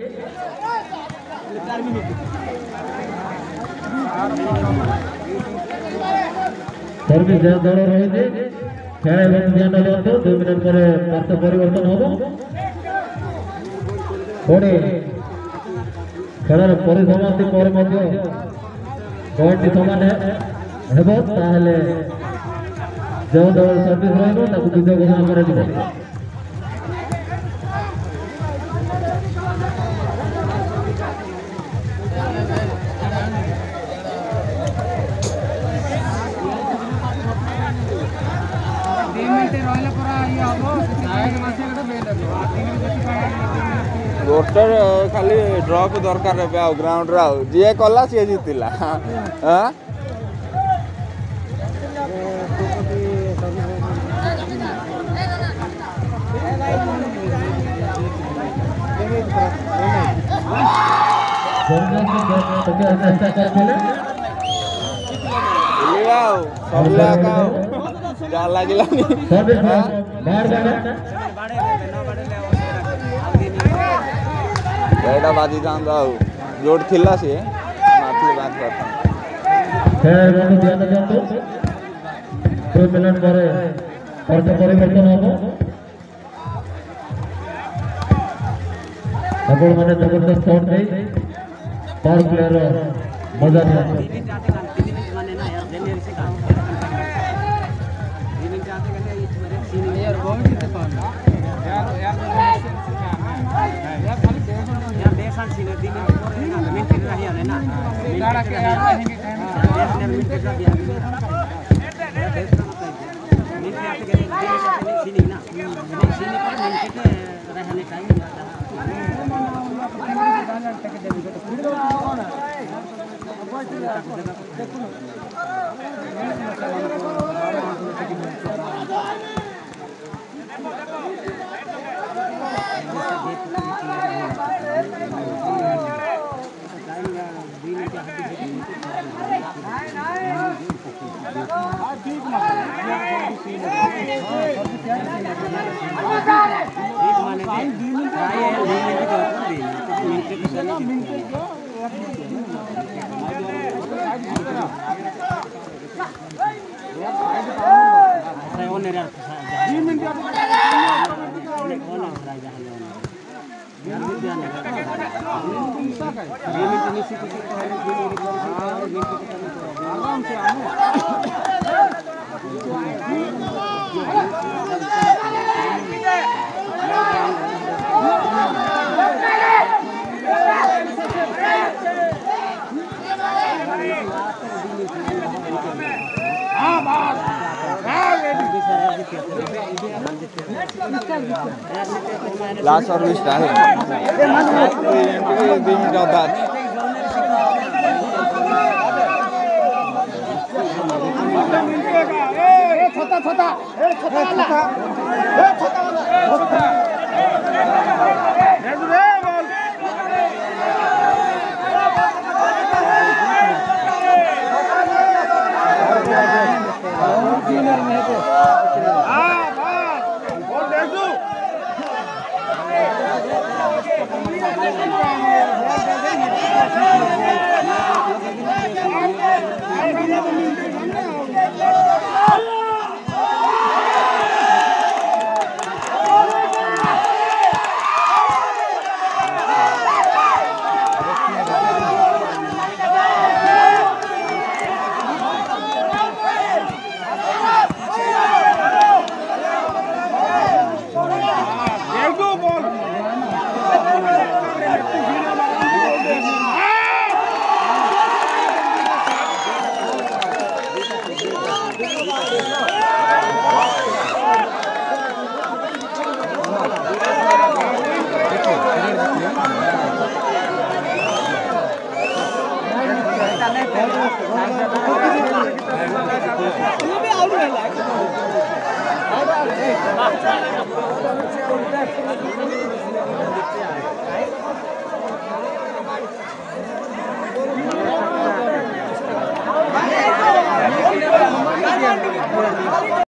service दल रही खेल ध्यान दिखाते 2 मिनट पर पार्श्व परिवर्तन हम पुणी खेल परिसमाप्ति पर पॉइंट समान हेब ताहले जो दल सर्विस रही विजय घोषणा कर गोटर खाली ड्रॉप दरकार ग्राउंड जी कला सी जीतला लगे एटा बाजी जांदा जोड़ थिला से माथि बात करता खेल ध्यान दियंतु 2 मिनट पर पार्श्व परिवर्तन हम अपन माने जबरदस्त शॉट नहीं पावर प्लेयर मजा नहीं लास्ट सर्विस है 2 मिनट बाद